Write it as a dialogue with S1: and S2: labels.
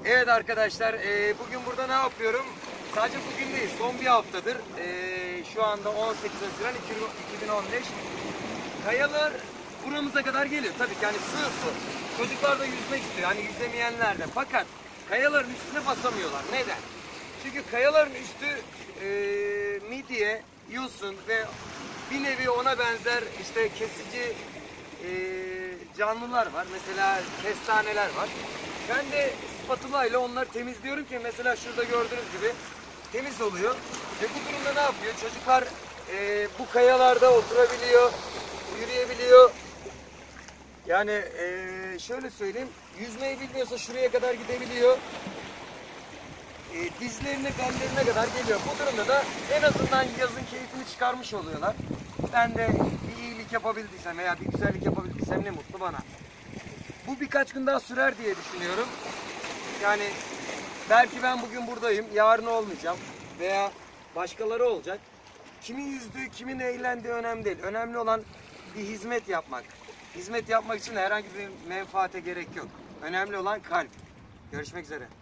S1: Evet arkadaşlar, bugün burada ne yapıyorum? Sadece bugün değil, son bir haftadır. Şu anda 18 Haziran 2015. Kayalar buramıza kadar geliyor. Tabii ki yani sığ su. Çocuklar da yüzmek istiyor, hani yüzemeyenler de. Fakat kayaların üstüne basamıyorlar. Neden? Çünkü kayaların üstü midye, yosun ve bir nevi ona benzer işte kesici canlılar var. Mesela kestaneler var. Ben de spatula ile onları temizliyorum ki mesela şurada gördüğünüz gibi temiz oluyor. Ve bu durumda ne yapıyor? Çocuklar bu kayalarda oturabiliyor, yürüyebiliyor. Yani şöyle söyleyeyim, yüzmeyi bilmiyorsa şuraya kadar gidebiliyor. Dizlerine, bellerine kadar geliyor. Bu durumda da en azından yazın keyfini çıkarmış oluyorlar. Ben de bir iyilik yapabildiysem veya bir güzellik yapabildiysem ne mutlu bana. Bu birkaç gün daha sürer diye düşünüyorum. Yani belki ben bugün buradayım, yarın olmayacağım veya başkaları olacak. Kimin yüzdüğü, kimin eğlendiği önemli değil. Önemli olan bir hizmet yapmak. Hizmet yapmak için herhangi bir menfaate gerek yok. Önemli olan kalp. Görüşmek üzere.